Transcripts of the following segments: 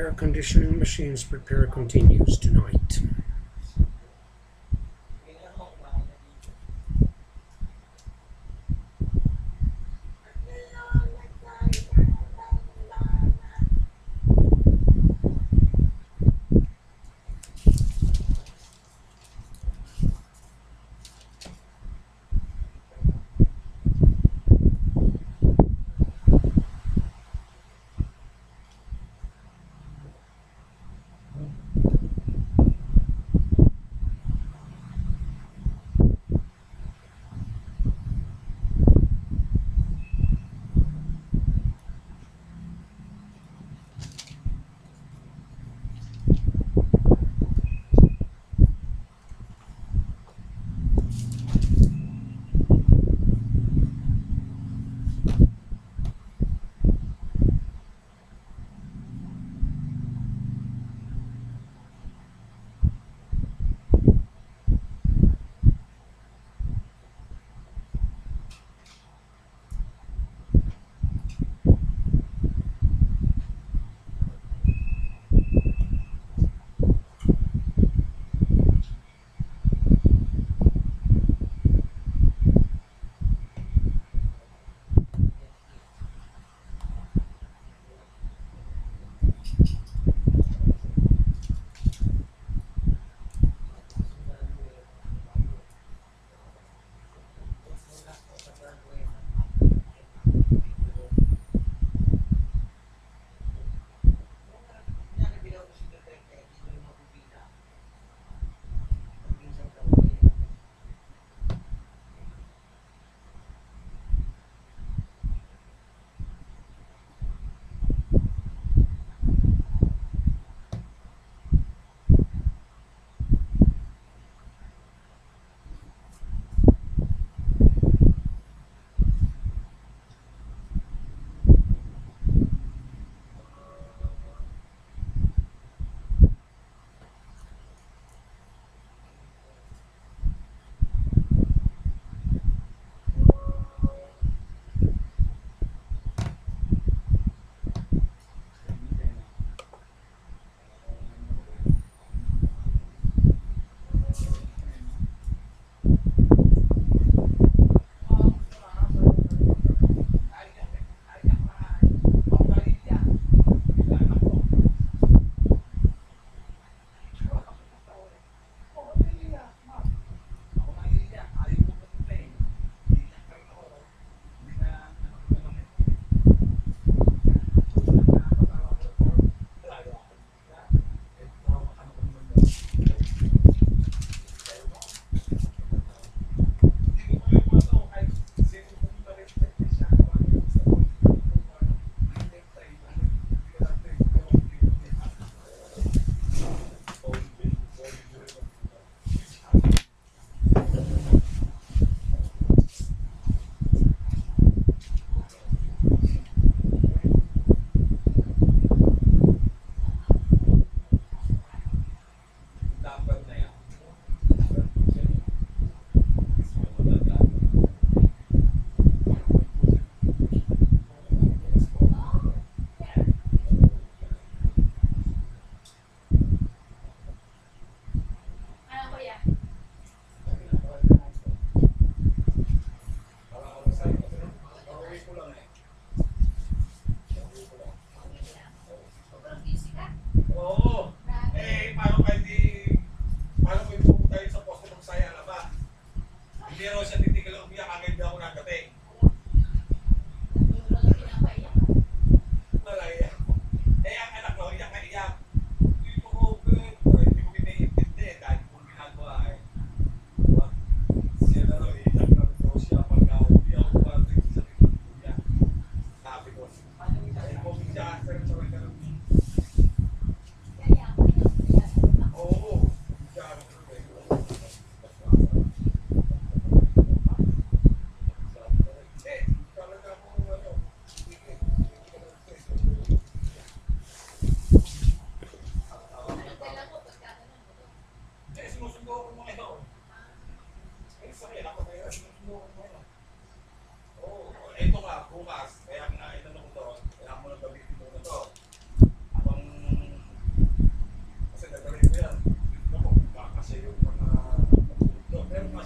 air conditioning machine's repair continues tonight.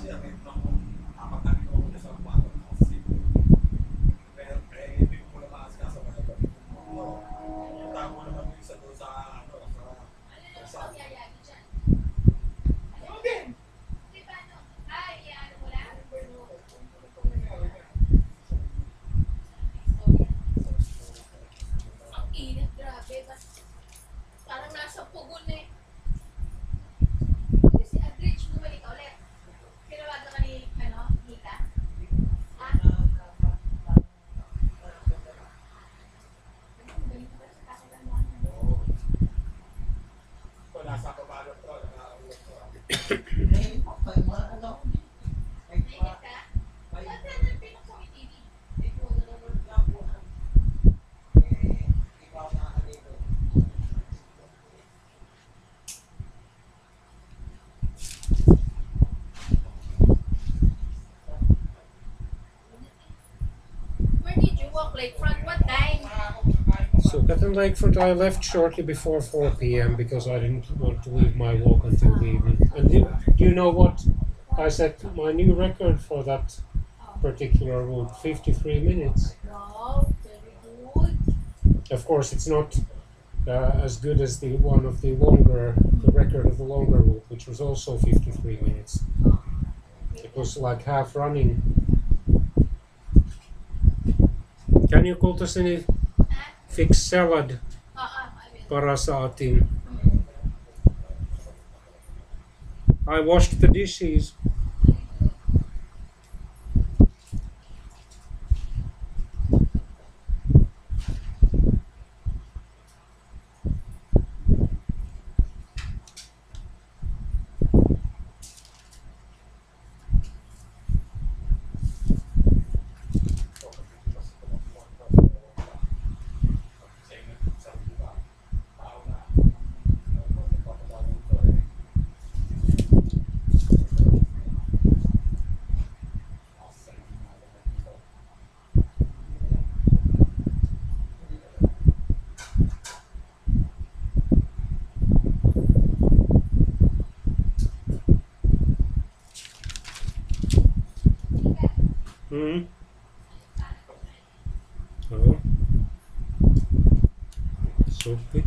Lakefront, what time? So Catton Lakefront, I left shortly before 4 p.m. because I didn't want to leave my walk until the evening. And do you know what? I set my new record for that particular route, 53 minutes. Wow, very good. Of course, it's not as good as the one of the record of the longer route, which was also 53 minutes. It was like half running. Can you kultaseni fix salad? Para saatiin. I washed the dishes. Hmm. Oh. So quick.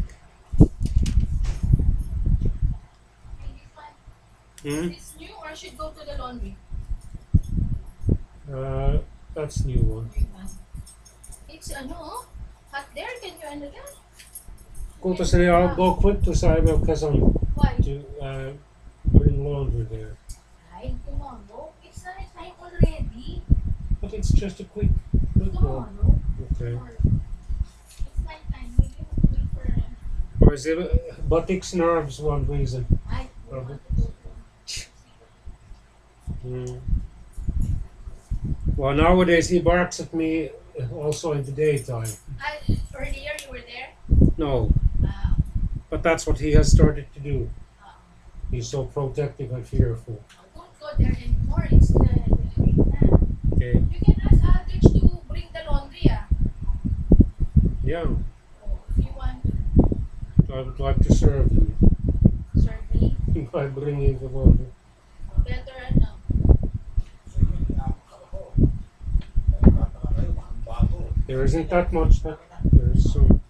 Hmm. It's new or should go to the laundry? That's new one. It's hot there. Can you ano yan? Kultaseni, I'll go quick to Saibo Kazan Why? to bring laundry there. Ay, tomorrow. It's not time already. But it's just a quick walk. Tomorrow. Okay. It's my time. We have to wait for Or is it buttocks nerves one reason? I Probably. Mm. Well, nowadays he barks at me also in the daytime. Earlier you were there? No, Wow. but that's what he has started to do. He's so protective and fearful. Don't go there anymore. It's the week na. Okay. You can ask Aldrich to bring the laundry, Yeah, if you want I would like to serve you to serve me. by bringing the laundry. Better There isn't that much, but there is some.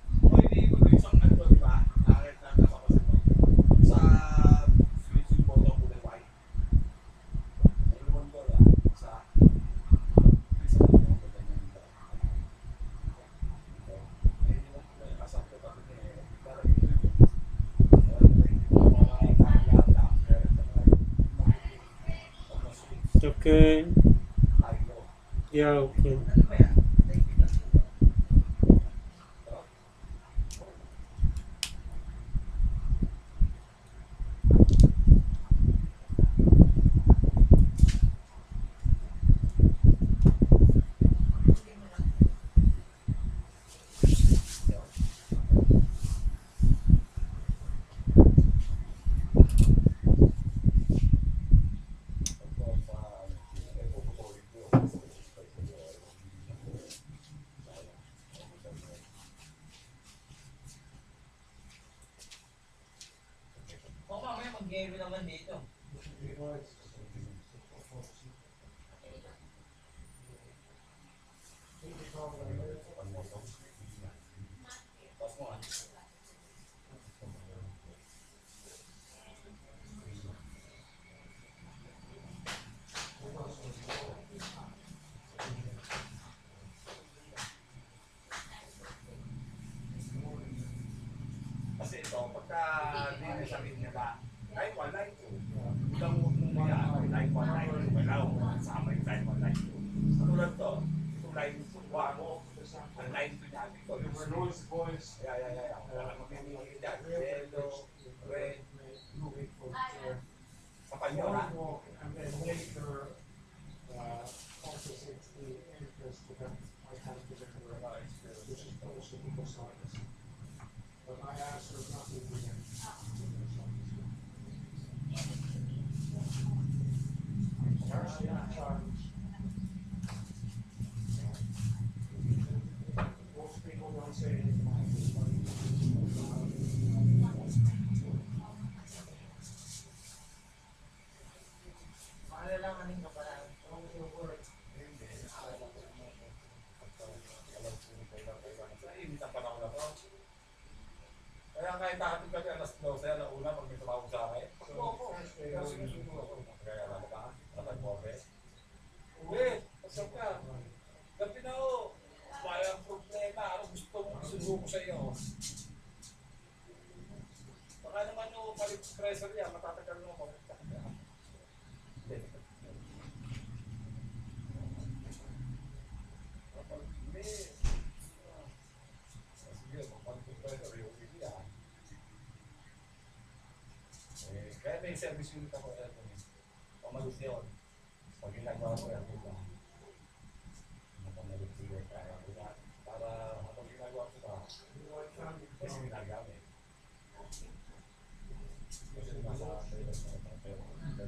Okay. Yeah, okay. Kasi ito, pagka din sa linya na line 1, line 2, ilang mo yan, line 1, line 2, kailangan sama yung line 1, line 2. Katulad to, ito line 1 mo, ang line 2 niya, ito yung Noise, voice, walang mamimili dyan, yellow, red, blue, sa panyo na. and then later also since the entrance to that I can't remember which is also because size. But I asked her not to do that. Actually, I charge. Most people don't say anything. Malalaman ka pala. Init ang panahon na to. Kaya kahit nakatid kami alas 12, alauna pag may tumawag sa akin. Pero sinusundo ako. Kaya alam ka, natag-cover. Uwi, pasok ka. Gabi na o. Walang problema. Ano gusto mong sundo ko sa iyo? Baka naman o palit pressure yan, matatagal mo. Hindi. Sige, papalit pressure yung hindi ah. Kaya may service unit ako sa ito. Pamalit yun. Pag ginagawa ko yan, ito. Pamalit yun. Para kapag ginagawa ko ito, kasi ginagamit. Kasi nasa service na ito. Pero,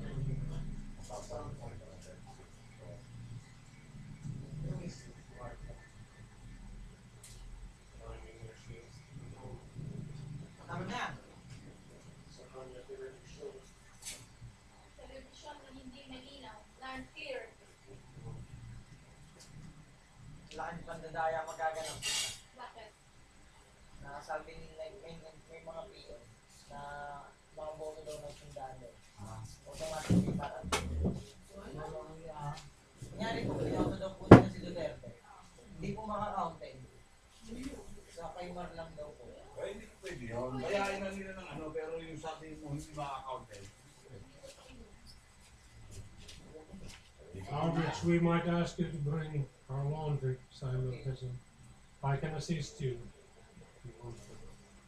Tama na yan. Television na hindi malinaw. Non-clear. Laki ng pandadaya magaganap. Bakit? Nasabi nila may mga piyon na mga boto daw ng sundalo. Automatic parang. Kunyari po, pinoto daw po niya si Duterte. Hindi po maka-counted. Sa kay Mar lang daw po. Ay, hindi ko pwede yun. Bayain na nila ng ano, pero yung sa atin mo, hindi ma-accounted. Aldrich, we might ask you to bring our laundry, Samuel Prison. I can assist you. If you want to.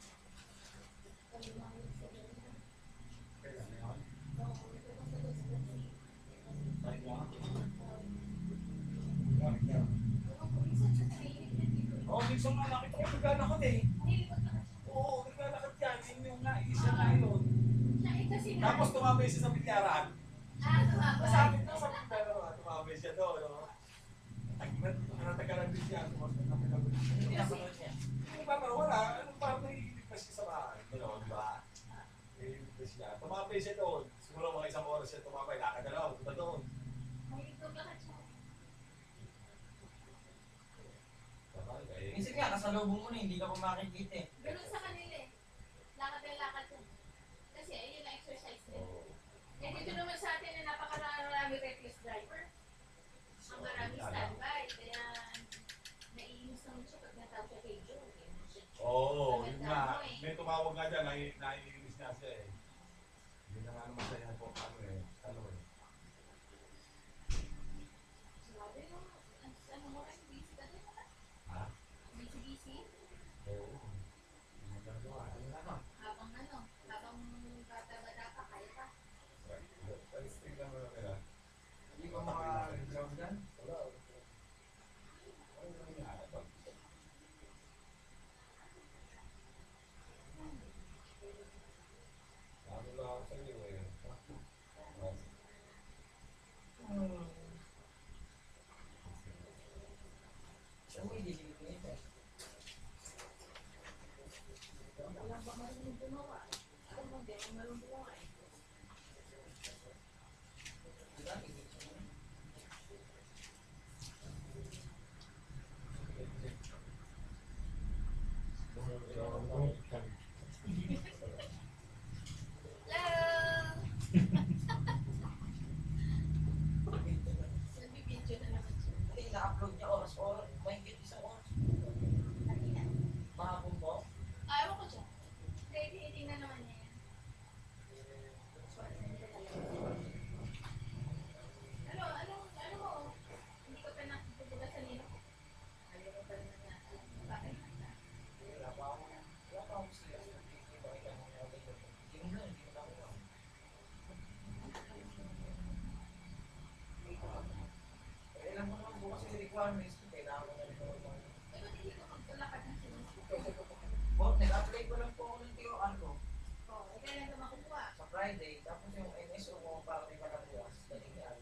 Oo, minsan nga nakita ko naglalakad eh. Oo, naglalakad yan. Yun yung isa na yun. Tapos tumabay siya sa bilyaran. Sabi ko sa bilyaran, tumabay siya doon. Natagalan din siya. Hindi na sunod niya. Yung parang wala, anong parang naiiligtas siya sa bahay. Gano'n, di ba? Naiiligtas siya. Tumabay siya doon. Siguro mga isang oras siya tumabay. Nakagalaw, punta doon. Minsan nga, kasalubong mo na, hindi ka pa makikita eh. Ganun sa kanila eh. Lakad na lakad yun. Kasi ayun na exercise din. Eh dito naman sa atin na napakarami reckless driver. Ang marami standby. Kaya naiinis naman siya pag natawag siya kay Joe. Oo, yun nga. May tumawag nga dyan, naiinis nga siya eh. Hindi na nga naman siya po, ano eh. Sabi mo, ano mo rin, busy ka din naman. Ha? Busy. Oo. Hindi na gawa. Habang bata-bata pa, kaya pa. Tingnan mo na nila. Hindi ko maka-ground dyan. Wala. Ano nangyari ba? Ano lang ako sa iyo eh. Siya mo, hindi dito eh. Wala ba marunong gumawa? Ako mo, hindi ako marunong gumawa eh. Diba? Hindi siya mo. farmers, kailangan ko na rin naman mga... Eh, ba't hindi ka magtulakad ng sinusunod? Nag-apply ko lang po ako ng TOR ko Oo, eh, kailan ka makukuha? sa Friday. Tapos yung NSO ko para may panabukas. Daling yan.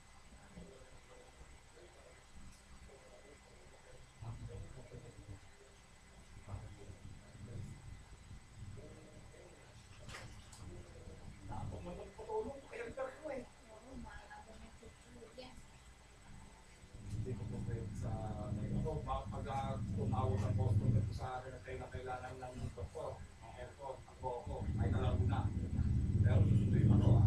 Napapatulong ko kaya ko eh. Oo, maalam yung tutulog yan. Hindi ko po pwede sa pag tumawag ng customer ko sa akin na kailangan ng doktor, ng aircon, ang ko, ay nalago na. Pero susunduin ako ah.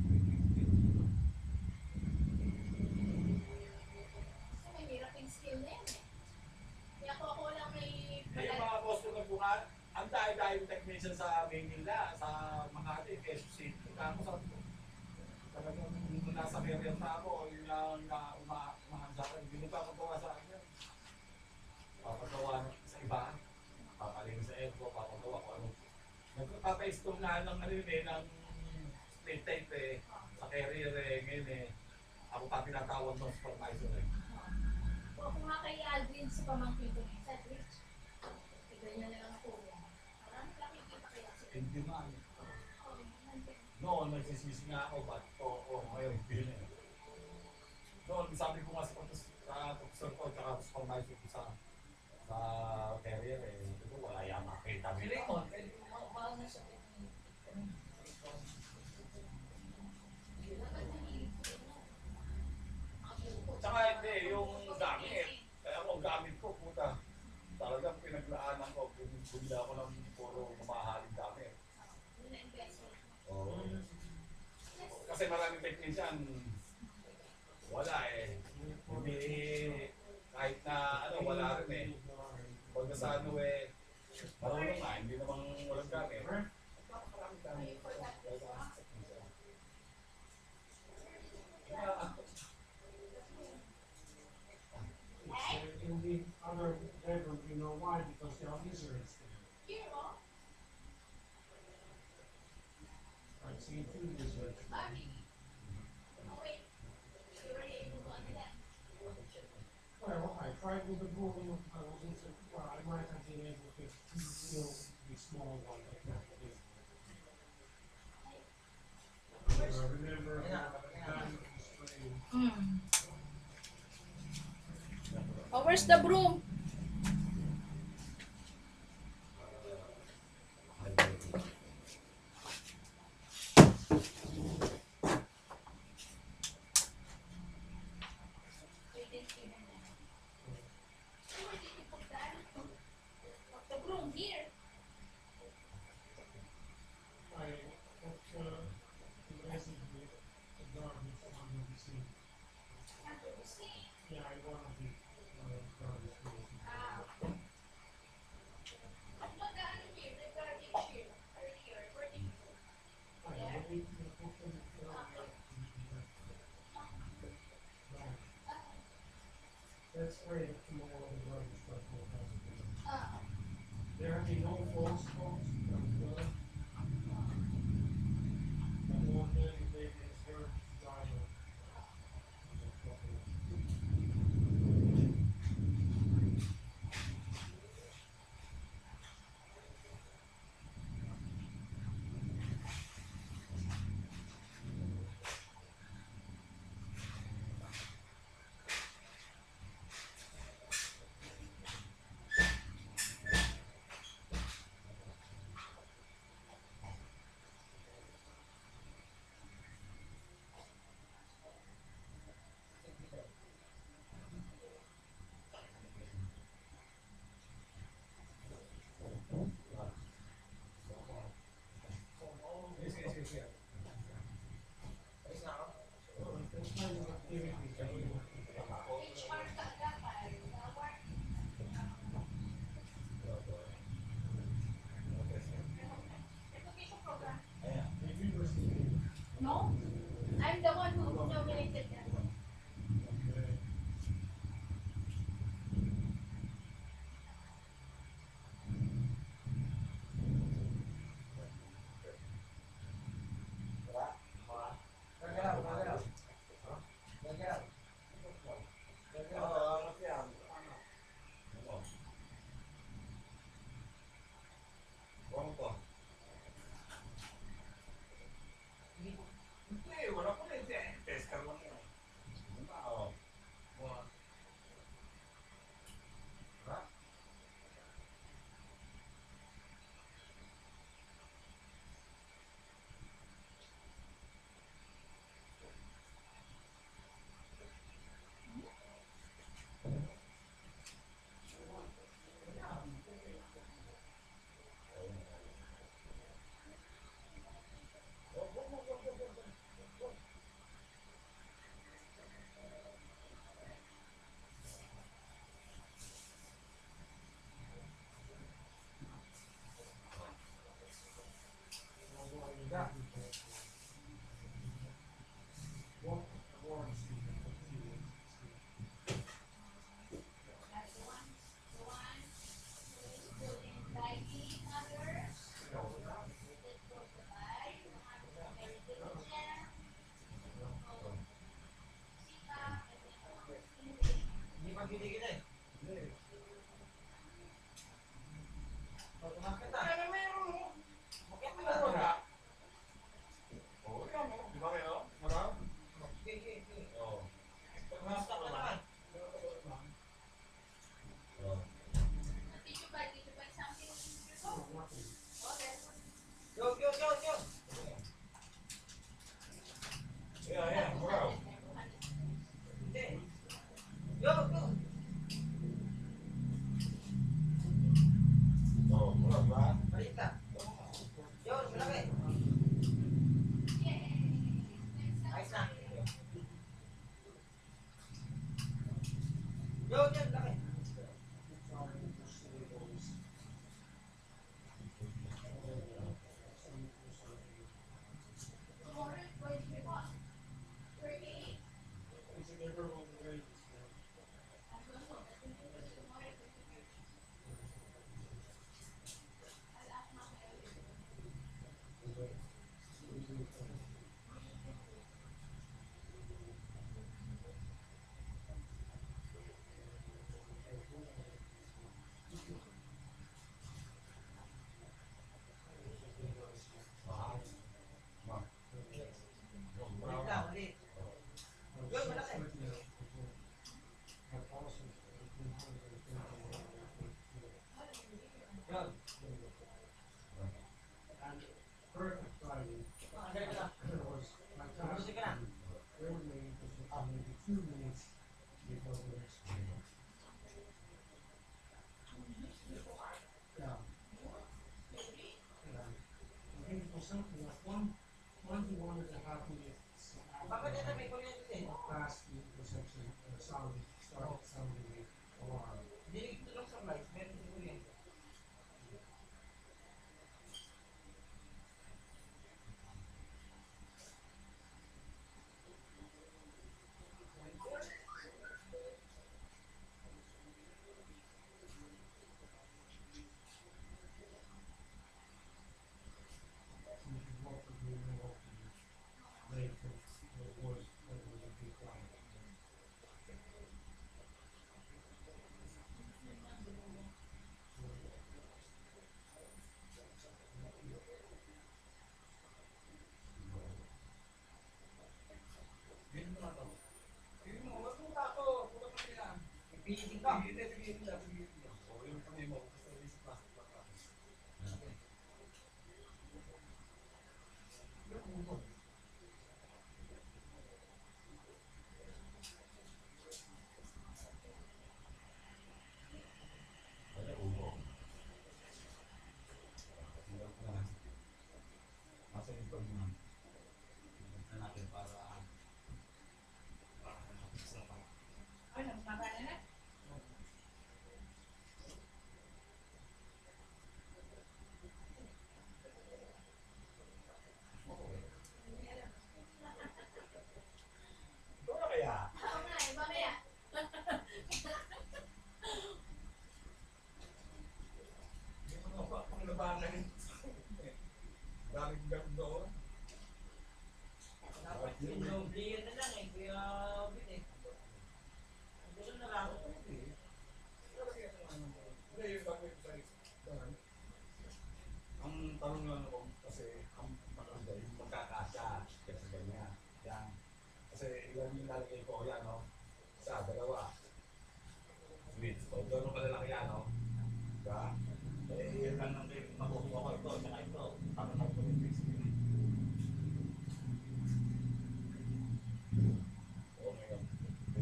Kasi may hirap yung skill na yan eh. Kaya ako lang may... Yung mga customer ko nga, ang dahil technician sa Manila, sa Makati, Quezon City. Tapos sabi ko, talagang nung nasa career na ako, yun lang na umahan sa akin. Hindi pa pagawa sa akin yan. Papagawa sa iba. Papalinis sa airco, papagawa ko ano. Nagpapa-install nga ng ano yun eh, ng split tape eh, sa carrier eh, ngayon eh. Ako pa tinatawag ng supervisor eh. O kung nga kay Aldrin sa pamangkin ko niya, sa Rich, ganyan na lang ako. Parang nakikita kaya sa Hindi man. Oo, nandun. Noon, nagsisisi nga ako, ba't ngayon, hindi na eh. Noon, sabi ko nga sa professor ko, tsaka sa supervisor ko sa carrier eh, sabi ko, wala yung makita Si nila. Raymond, mahal na siya. Dapat nahilig ko yun. Tsaka hindi, yung gamit. Kaya ako, gamit ko, puta. Talagang pinaglaanan ko, bumili ako ng puro mamahaling gamit. Yun na investment. Oo. Kasi maraming technician, wala eh. Hindi, kahit na ano, wala rin eh. Pag sa ano eh, marunong nga, hindi namang walang gamit. Maraming gamit. In the other bedroom, you know why? Because there are lizards there. Here, oh. I've seen 2 lizards. Bobby. Oh, wait. You were able to do that. Well, I tried with the broom. I wasn't. Well, I might have been able to kill the small one, but not the big one. I remember dying of the strain. Oh, where's the broom? The broom here. I put basically the garbage under the sink. Under the sink. Yeah, I want to be garbage basically. Ah. At magkano here? The garbage here. Earlier. Where did you put? I believe the cooking right. That's great tomorrow the garbage truck will have it. Ah. There have been no false spots, but one day they is very dire. daming gam doon. Dapat yung doble yun na lang eh, kuya Bin eh. Gusto na lang. Hindi. Hindi, yung sabi ko sa isang. Ang tanong lang ako, kasi ang maganda yung magkakasya. Kasi ganyan. Yan. Kasi ilan yung nalagay ko, yan no? Isa, dalawa. Sweet. O, gano'n ka lang yan, no? Diba? Eh, yan lang naman yung makukuha ko ito, saka ito. Tapos ako ko yung fix. Oh my God.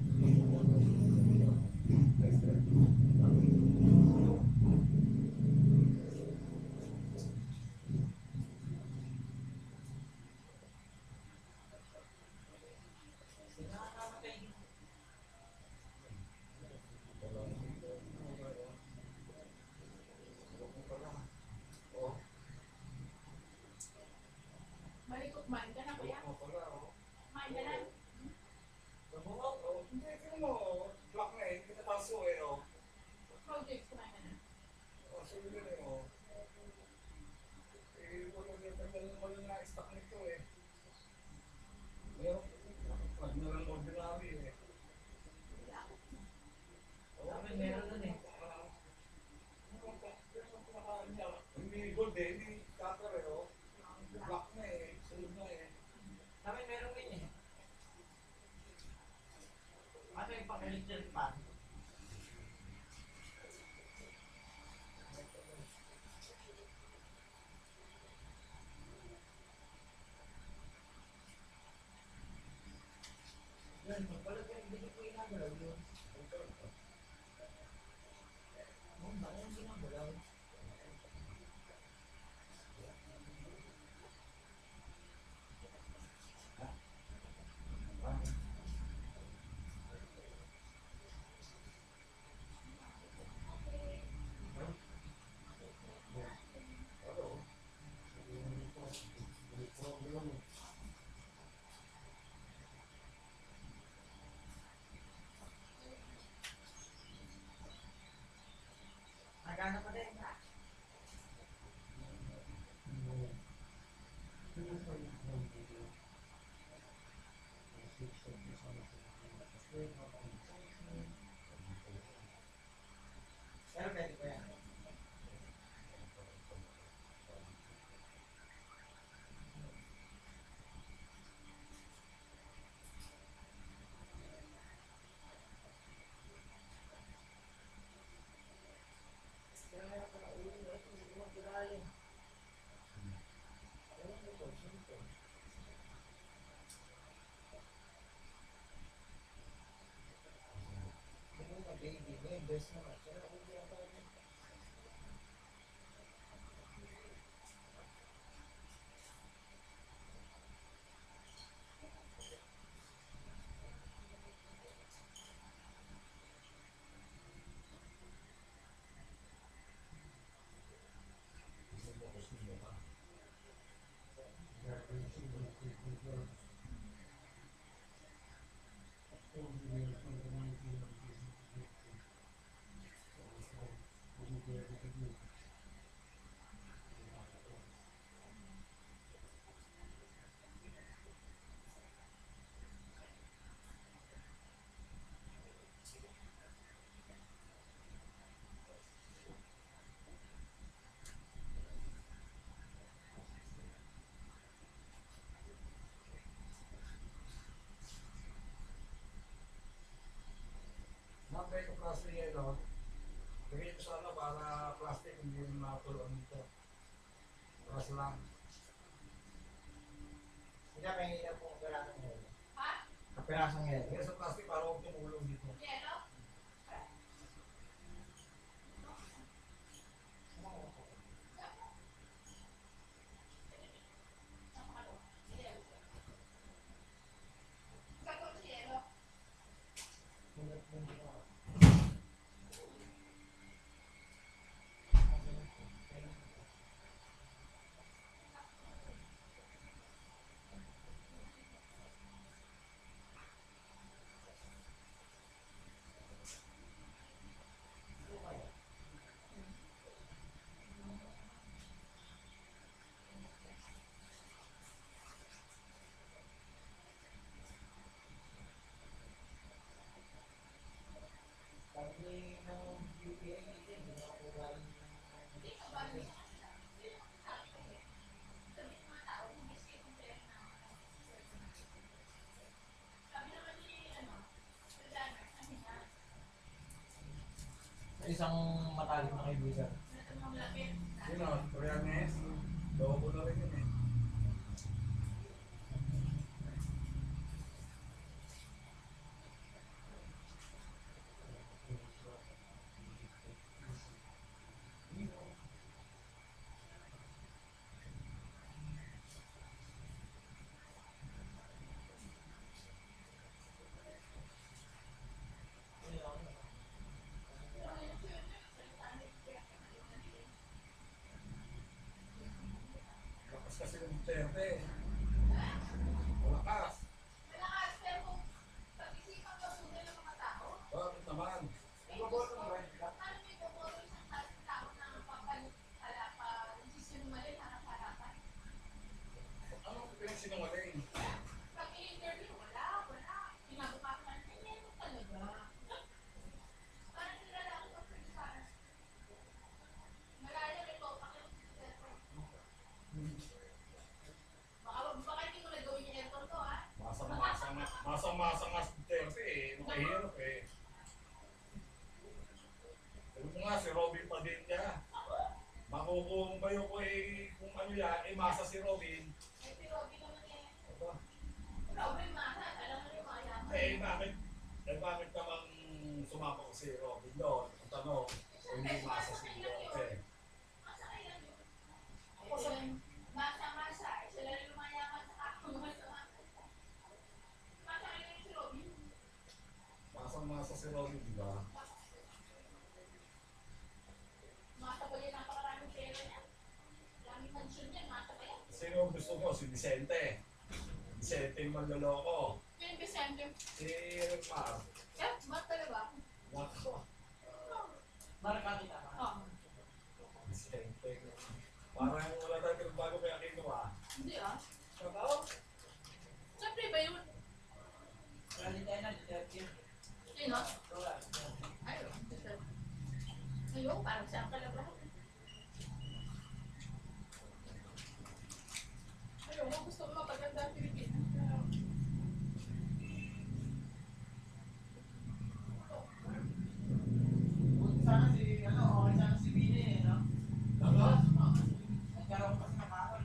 Nakakamatay. Oh, Malikot man ka na kuya. pala, oh. Kumain ka na. Nabungot, oh. Hindi, tingnan mo, oh. Black na eh. Pinataso eh, oh. Projects kumain ka na. Oh, so yun eh, oh. Eh, wala na stock nito eh. Meron, pag nalang ordinary eh. Sabi meron nun eh. Hindi gold eh, hindi copper eh, oh. Black na eh, sunod na eh. Sabi meron din eh. Ano yung pang-electric pan? Yan, pala ko hindi ko inagalaw yun. Bakit yung ginagalaw? Nagana pa din. Pero pwede ko yan. Baby, may best naman. Nakapay ko plastic eh, no? Gawin ko sana para plastic hindi yung nakatuloan dito. Pras lang. Hindi ka mahirap kung kapirasong yun. Ha? Kapirasong yun. Kaya sa plastic para huwag tumulong dito. Yellow? hindi na ako galing. Hindi ka ba niya? Hindi naman sabi ko eh. Sabi ng mga tao, hindi siya compare na. Sabi naman ni, designer, sabi niya, Isang matalik na kaibigan. natamang lapit. Sino? Koreanes? Lobo na rin yun eh. Lakas kasi ng Duterte. Malakas. Malakas, pero kung pag-isipan ko sugal ng mga tao, Bakit naman? paano may boboto isang tao na papalit pa nagsisinungaling harap-harapan? Anong pinagsinungaling? Pag i-interview, wala. Pinabukasan, meron talaga. Parang nilalaki ko parang malayo rin po, baka hindi ko nagawin yung aircon ko, ha? Masang-masa nga si Duterte eh. Nakahirap eh. Sabi mo nga si Robin Padilla. Makukulong ba yung eh, kung ano yan, eh masa si Robin. Eh, si Robby naman eh. Aba, Robby, mata, alam mo yung mga yaman. bakit namang sumama ko si Robin doon? Ang tanong, kung hindi masa si Duterte. Masa kailan yun? Masa, sila rin lumayaman sa ako. Masa kailan yun si Robby? Masang-masa si Robin, di ba? Masa ba yan napakaraming pera niya? Daming mansyon niya, masa ba yan? Sino ang gusto ko? Si Vicente. Vicente yung manloloko. Yung Vicente. Si Mar. Eh, mat talaga? Nako. Marka kita ka. Oo. Vicente. Parang wala tayong pinagbago kaya kinuha. Hindi ah. Totoo? Siyempre ba yun? Wala din tayo na, Duterte. Sino? Wala. Ayun, ayun, parang siyang kalabahan. Ayun, gusto ko mapaganda ang Pilipinas. Sana si, okay sana si Bini eh, no? Ano? Nagkaroon kasi ng karon.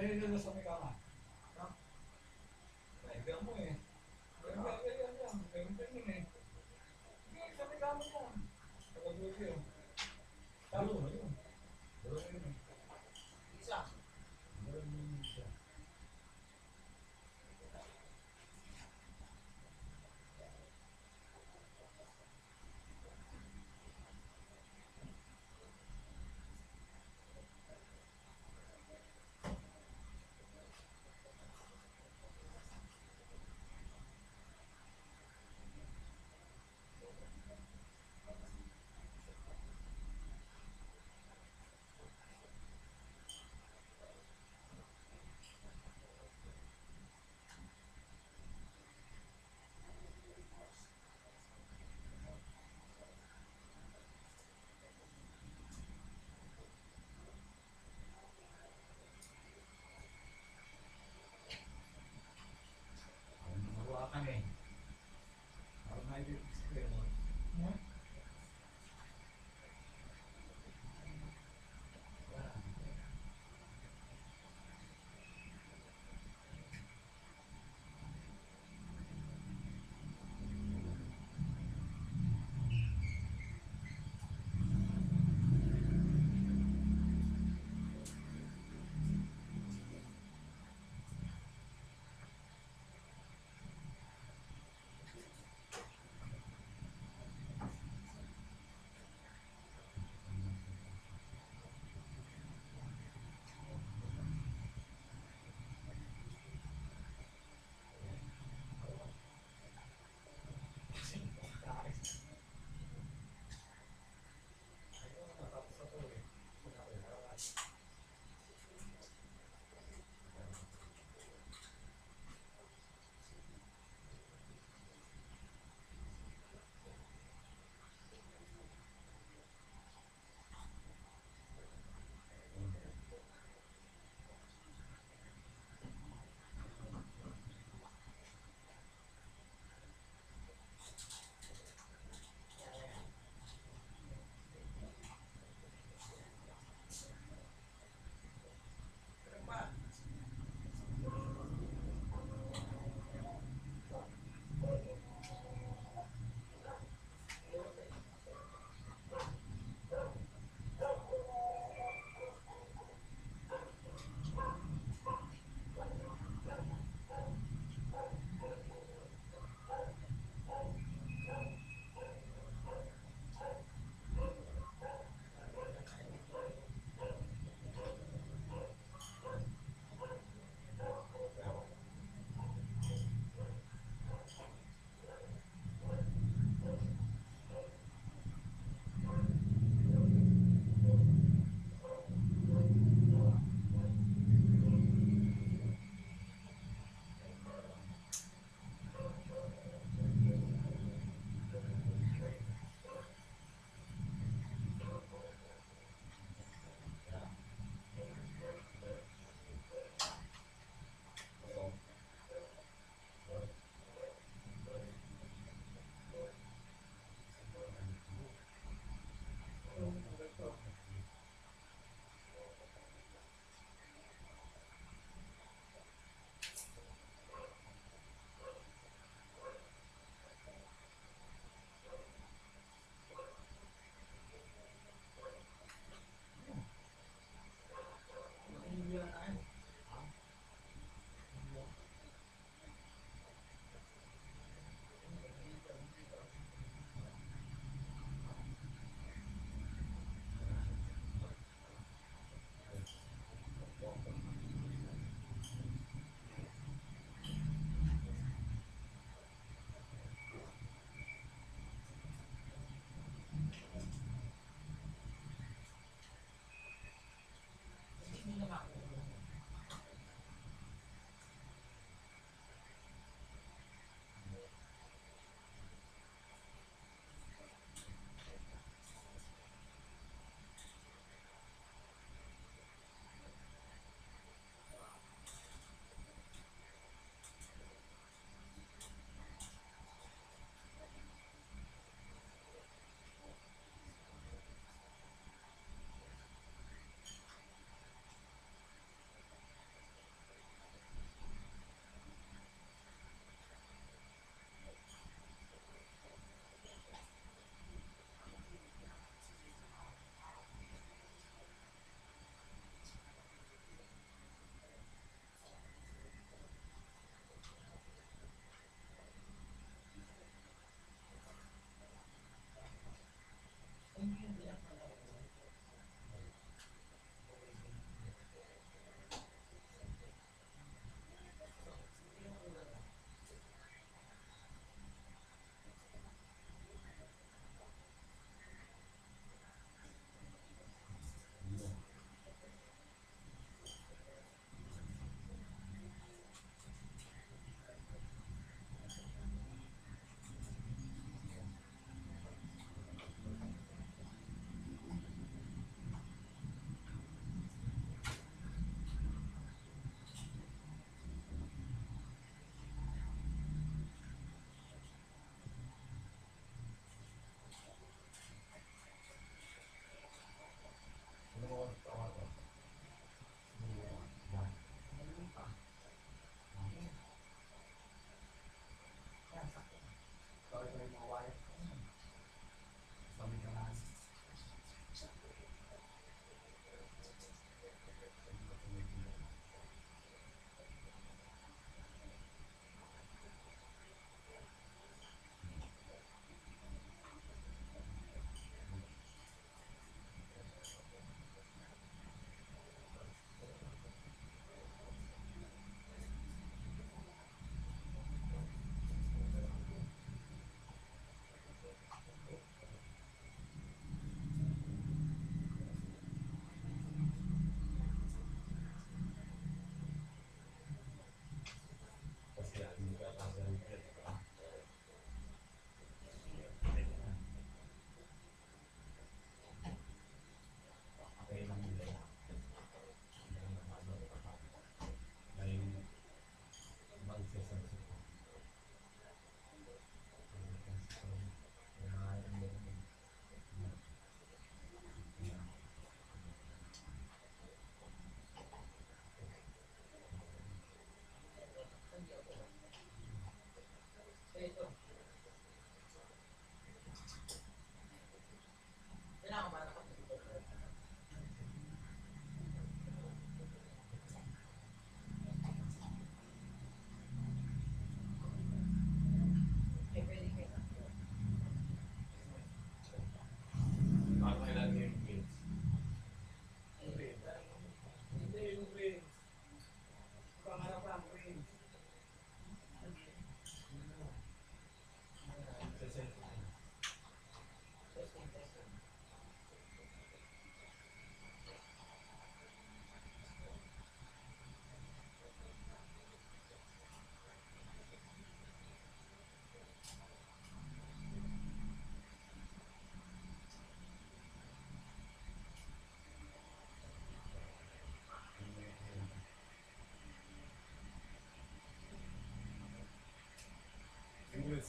Eh, yan sa may kama. Ha? Naibigan mo eh. Yan. Naibigan yun eh. Hindi, sa may kama mo. Kapag-duty yun. Talo na yun. Dalawa yun eh. Isa. Meron yun siya.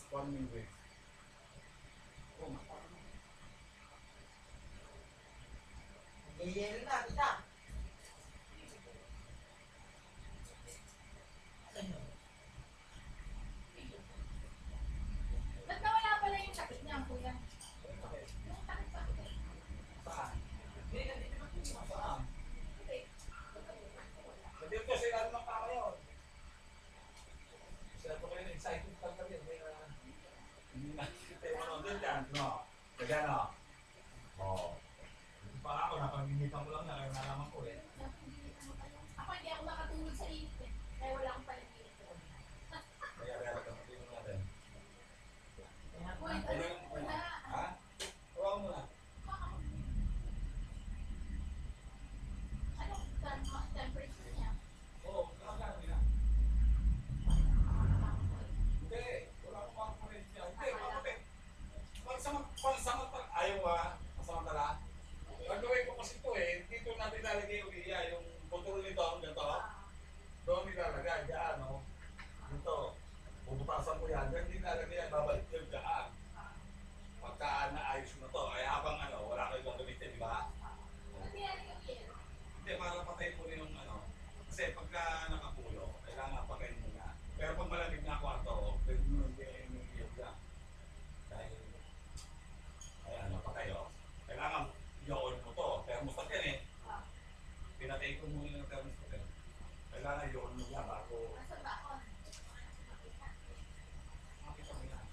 1 minute. Oh, matapos. Yelo na, tita. Ba't nawala pala yung takip niya, kuya? Yung takip pa. Saan? Hindi, nandito naman yung saan. Hindi. Nandito kasi lalo ng tama yun. Sila po kayo excited pa kami. Hindi na kita yung ano doon dyan. No? Kaya no? Oo. Hindi pa ako, napaginitan ko lang na kaya nalaman ko eh. Ako hindi ako makatulog sa init eh. Kaya wala akong panaginip. Kaya tingnan natin. Wait, ano muna? Ha? Huwag mo na. Anong temperature niya? Oo, nakakano na. Hindi, wala akong makakulit niya. Hindi, makakulit. Pansamantala, ayaw ba? Pansamantala? Gagawin ko kasi ito eh, dito natin lalagay yung iya, yung putol nito, ganito. Doon nilalagay, dyan, no? Dito. Bubutasan ko yan, dyan nilalagay yan, babalik yung dyan. Pagka naayos mo na to, ay habang ano, wala kayo gagamitin, di ba? Ba't nilalagay yung yelo? Hindi, para patayin mo rin yung ano. Kasi pagka nakapulo, kailangan patayin mo na. Pero pag malamig na kwarto, pwede mo yung iyog lang. Dahil, ayan, napatay o. Kailangan i-on mo to. Thermostat yan eh. Pinatay ko muna ng thermostat yan. Kailangan i-on mo yan bago Nasa baon. makita mo yan.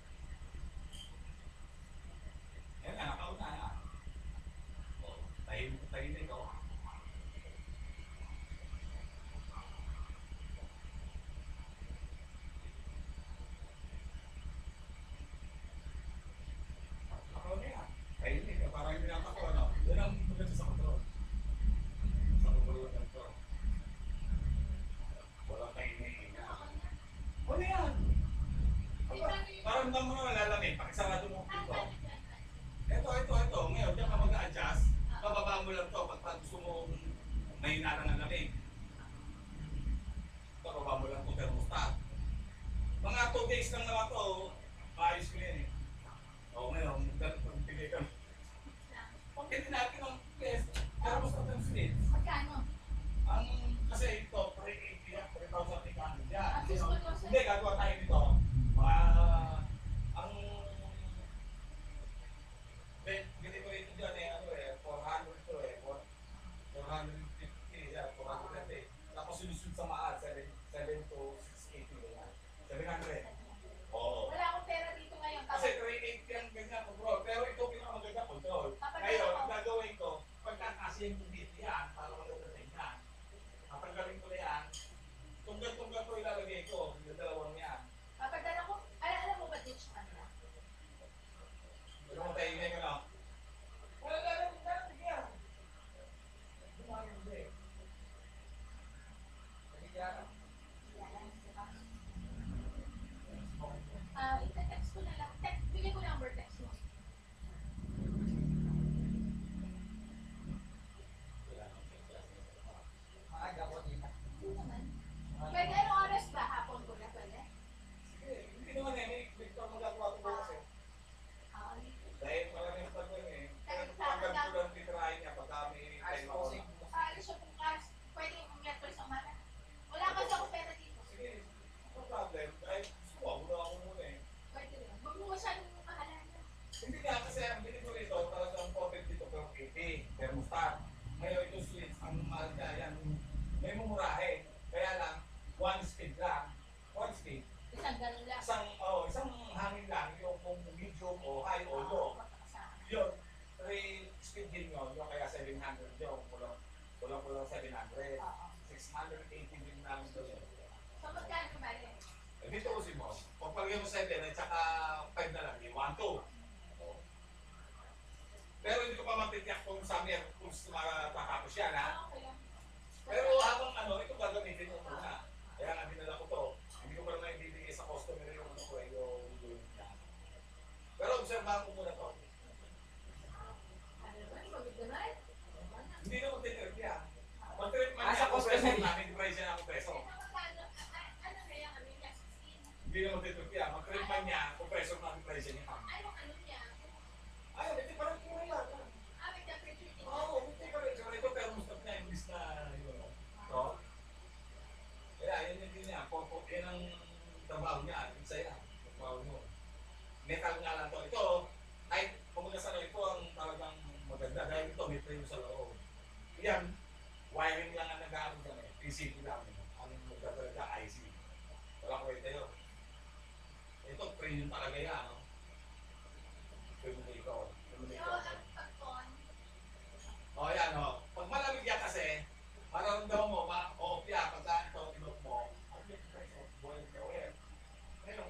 Ayan nga, nakauna na. O, tahimik o. Ako na yan. Tahimik ka, parang hindi natakot ano. Yan ang maganda sa control. Sa control ng control. Walang tahimik. Ano yan? Parang naman mo nalalagay, pakisarado mo ito. Ito. Ngayon, diyan ka mag-a-adjust. Pababa mo lang to pag gusto mo may hinarang ang lamig. Pababa mo lang to thermostat. Mga 2 days lang naman to, maayos ko yan eh. O ngayon, pag-pili ka. Pag hindi natin ang thermostat ng split. Magkano? Ang kasi ito, 380 yan, 3,800 yan. Ah, susunod ko sa'yo. Hindi, gagawa tayo nito. Ang ganito rito dyan eh, ano eh, 400 to eh, 450, yan, 430. Tapos sinusunod sa mahal, 7 to 680 yan. 700. Oo. Wala akong pera dito ngayon. Kasi 380 ang ganyan control, pero ito pinakamaganda control. Ngayon, ang gagawin ko, pagkakasi yung dito yan, para magagaling yan. Kapagaling ko na yan, tunggal-tunggal ko ilalagay ko, yung dalawang yan. Papadala ko. Alam mo ba ditch kanila? Ano mo tayo hindi ka na? Wala lang yan. Dumami mo din. Nagigyan. Ita-text ko na lang. Bigay ko number text mo. Maaga po, tita. Hindi naman. Pwede anong oras ba? Hapon ko na pwede? Sige, hindi naman eh, may Victor magagawa ko ba kasi. Dahil maraming pagod eh. Kaya pagod ko lang titirahin niya pag kami time ako na. Alis siya bukas. Pwede yung Miyerkules sa umaga. Wala kasi ako pera dito. Sige, no problem. Dahil gusto ko, wala ako muna eh. Pwede rin. Huwag mo masyadong mahalan na. Hindi nga kasi ang binili ko rito, talagang profit dito pero 80, thermostat. Ngayon ito switch, ang mahal niya yan, may mumurahe. Kaya lang, 1 speed lang. 1 speed. Isang ganun lang. Isang hangin lang, yung kung medium o high o low. Yun, 3 speed din yun, yung kaya 700 yun, kulang 700. 680 din lang yun. So magkano ba rin? Eh, dito ko si Boss, pagpalagay mo 7 at saka 5 na lang, 1, 2. Pero hindi ko pa matitiyak kung summer, kung matatapos yan ha. Okay lang. Pero habang ito gagamitin mo muna. Kaya nga dinala ko to. Hindi ko pa naman ibibigay sa customer yung ano ko, yung yan. Pero obserbahan ko muna to. Ano ba? Pagod naman. Hindi na mag-trip yan. Mag-trip man Sa niya ako customer. peso, namin price niya ako peso. Ano kaya kami niya? 16. Hindi na mag-trip yan. Mag-trip man niya, trabaho niya, isa yan. Trabaho mo. Metal nga lang to. Ito, ay, kumbaga sa ito ang talagang maganda dahil ito may preno sa loob. Yan, wiring lang ang nag-aamon dyan eh. PCB lang. Ang magdadala IC. Wala kwenta yun. Ito, premium talaga yan. No? Premium ito. Premium So, ito. ang pagkon, O yan o. Pag malamig yan kasi, mararamdaman mo, o kaya pagka ito, tinok mo, buhay ka ulit. Ngayon,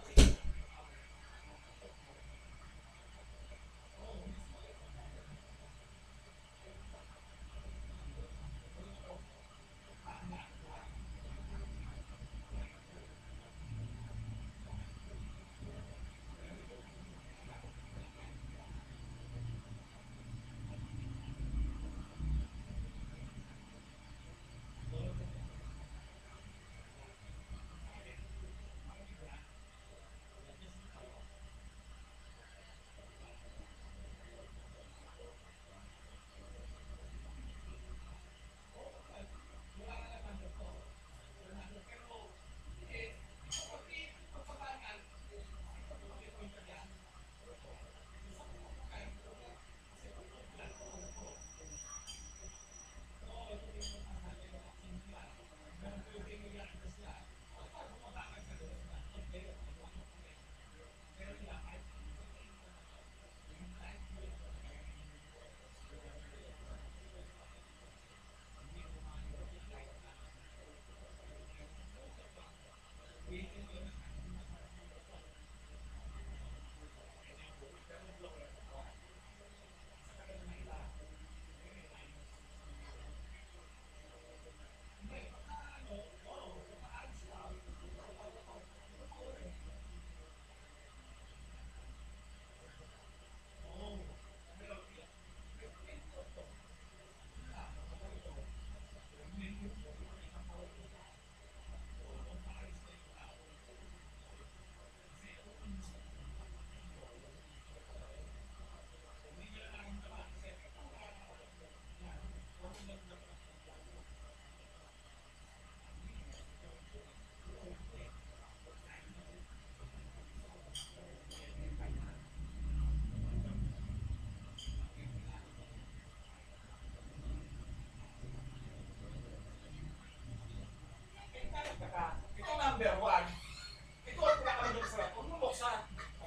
ito number one. Ito ang pinakamagandang sarap. Huwag mo buksan.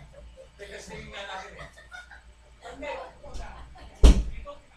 Testingin nga natin eh. Pag meron, ito na. Ito ang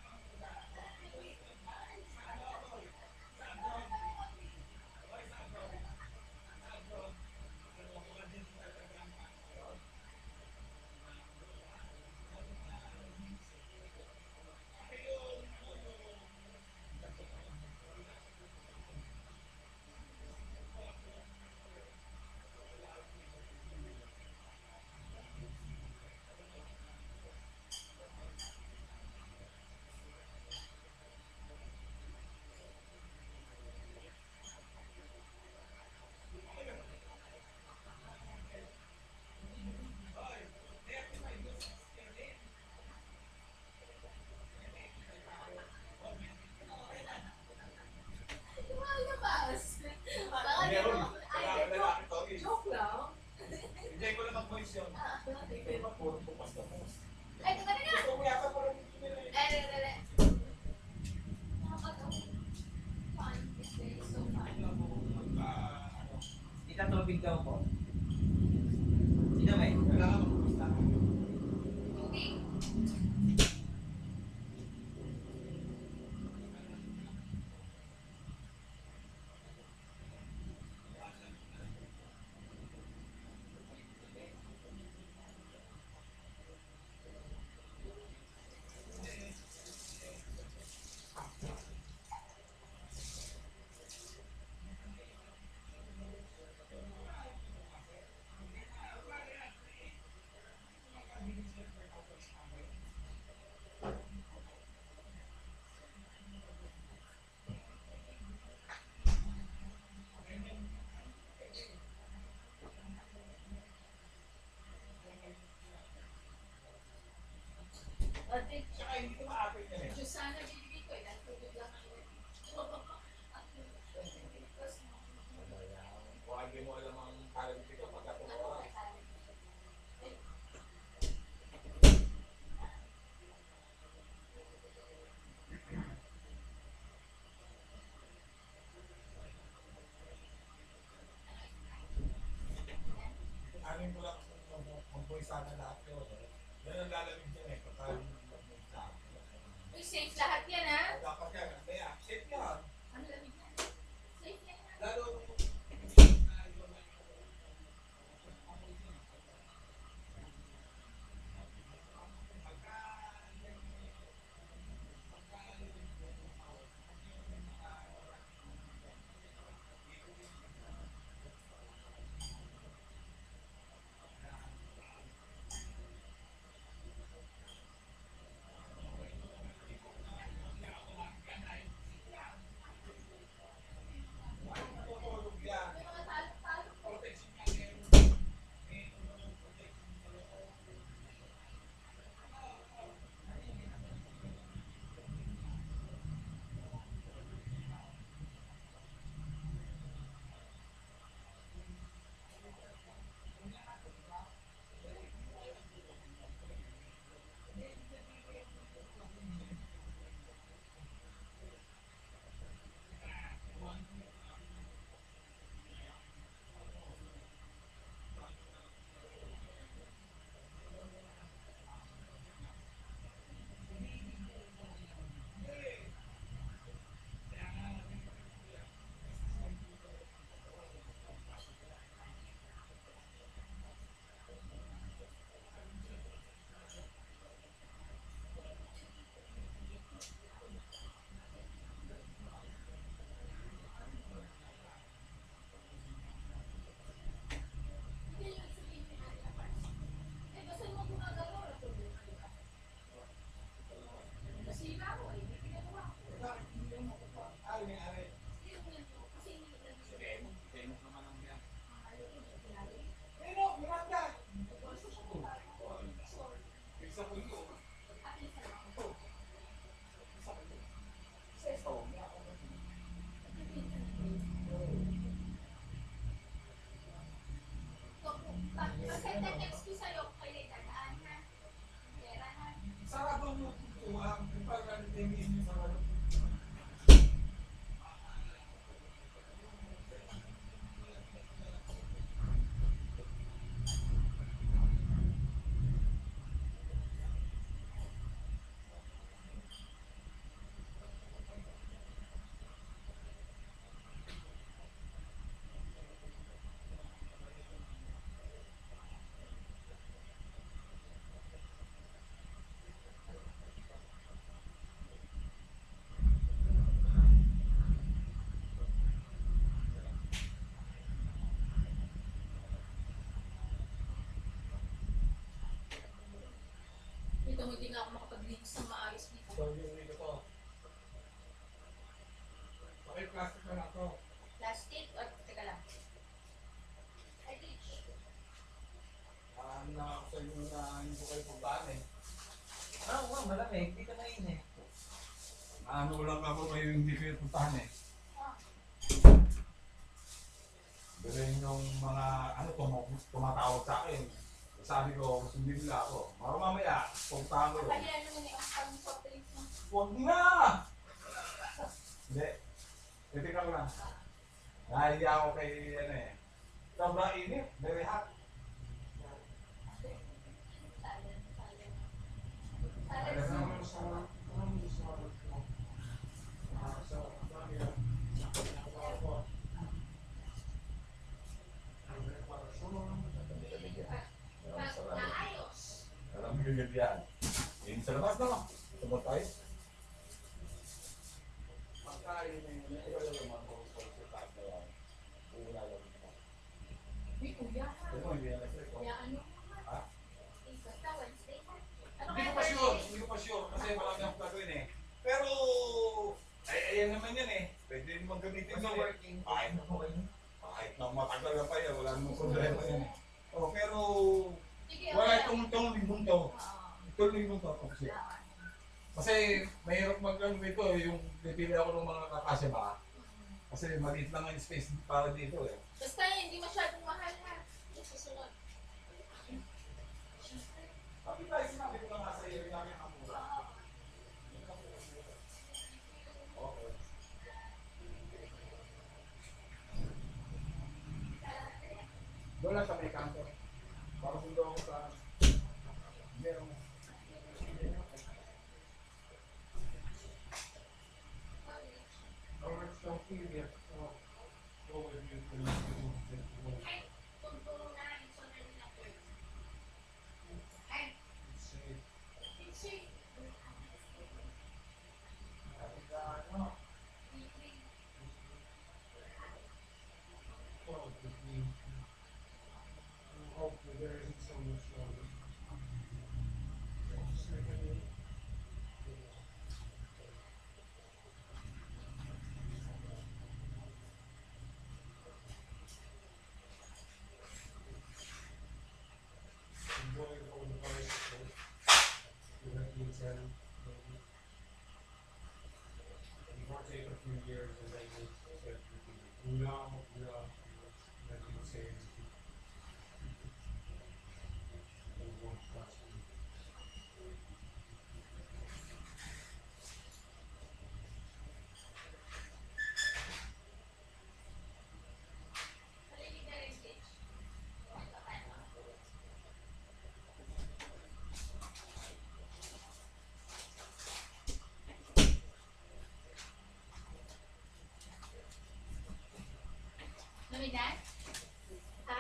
lumalabas. Baka meron. gano'n. Ay, Kaya lalaki to. joke lang. Hindi ko lang mag-voice yun. Hindi ba puro bukas na bukas. Ay, teka na. Gusto ko yata pa rin ito nila eh. Ay, dali. Nakakatawa. Fun. This day is so fun. Itatubig daw po. Sino ba eh? Kailangan mag-voice na. Tubig. Ate, Saka hindi ko ma-apit yan eh. Diyos sana bibigay ko eh. Dahil tubig lang ang Huwag mo alam ang parang ito. Isa ko ito. Akin sa lang. Isa ko ito. Isa ito. Kasi na-text ko sa'yo, kayo dadaan na. Pera na. Sarado mo ito. Pag nag-tennis niyo sarado. Dito mo hindi nga ako makapag-links ng maayos dito. So, yung dito to. Okay, plastic na lang to. Plastic or teka lang. Ay, Rich. Ano na ako sa inyo na hindi ko kayo puntaan eh. Oo nga, malamig. Hindi ka mainit. Ano lang ako kayo hindi kayo puntahan eh. Ah, Pero yung mga ano tumatawag sa akin. Sabi ko, sundin nila ako. Mamaya, puntahan ko yun. Kaya naman yung pang soft drinks mo. Huwag na! Hindi. Titignan ko lang. Nahiya ako kay ano eh. Sobrang init. Very hot. Silent, silent. Silent. Pag naayos. Alam mo yung yan. Yung sa labas na. Sabot tayo. Pagkain na yun. Ikaw lang naman kung sa taas na yan. Una lang ito. Uy, kuya ha. Ito mo, hindi na nag-click. Kuya ano? Ha? Basta Wednesday ha. Ano Hindi kaya ko pa sure. Thursday? Hindi ko pa sure. Kasi marami akong gagawin eh. Pero, ayan naman yan eh. Pwede naman gamitin Kasi yun eh. working. Kahit na matagal na pa yan, wala namang problema yan. Oh, pero, Sige, wala okay lang. itong linggong to. Oo. Itong linggong to. Kasi, mahirap mag-ano ito eh, yung pipili ako ng mga kakasya ba. Kasi maliit lang ang space para dito eh. Basta hindi masyadong mahal ha. Yung susunod. Kapit tayo sinabi ko lang nga sa iyo, namin ang mura. Okay. Doon lang sa may kanto. Para sundo ako sa... Meron. Ay, tunturo na. Iso na nila po. Ay, Itchy. Hopefully there isn't so much longer. I'm going on the bicycle. That means then maybe. It might take a few years and then we'll get that you say is Malilig na rin, Itch. Lamig na? Ha?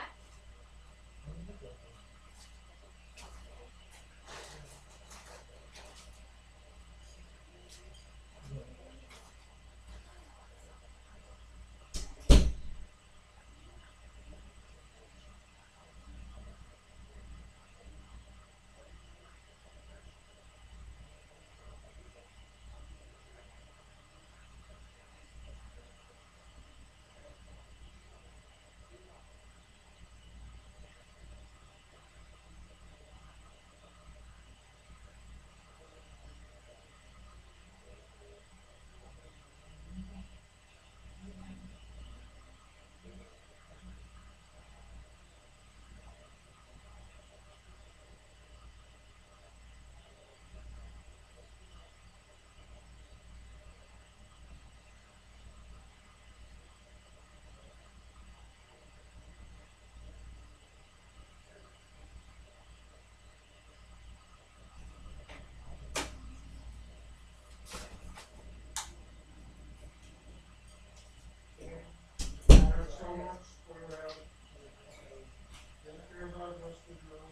much for your help. Thank you very much, good girl.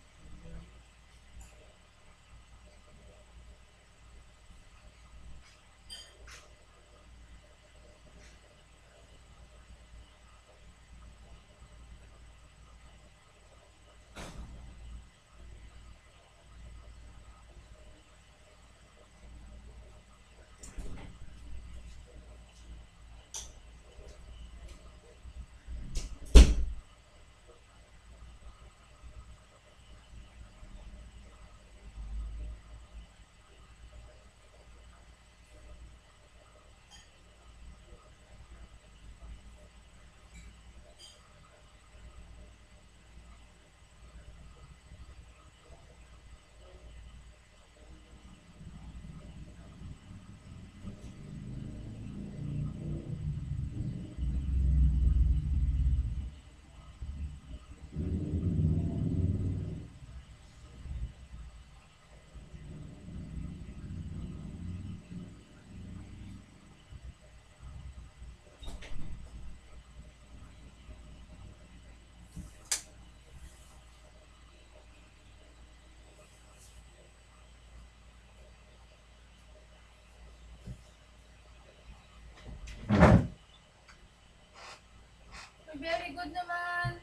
Very good naman.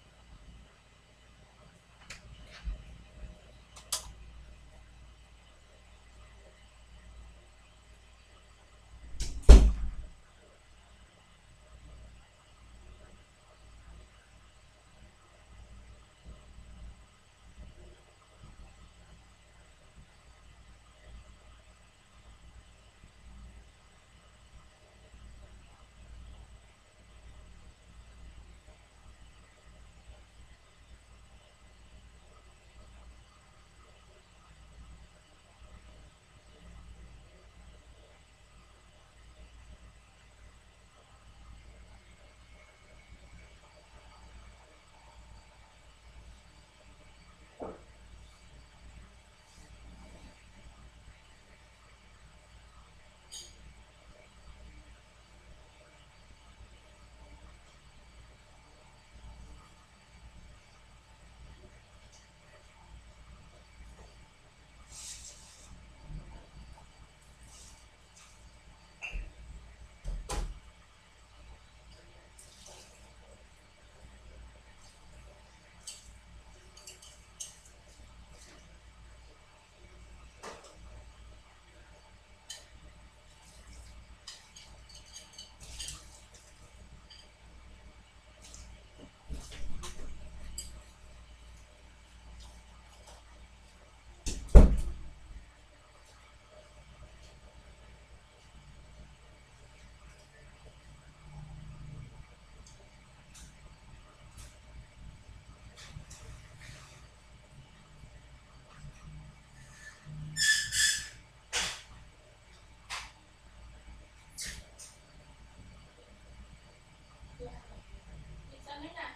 It's ano na.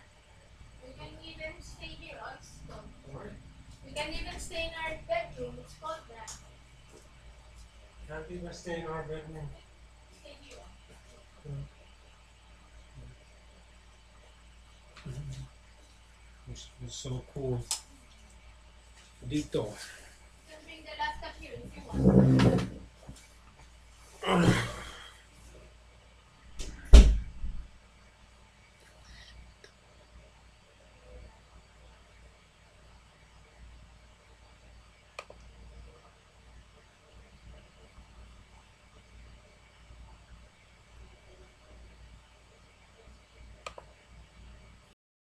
We can even stay here. Oh, it's cold. We can even stay in our bedroom. It's cold now. Can't even stay in our bedroom. Stay here. It's so cool. Dito. You can bring the laptop here if you want.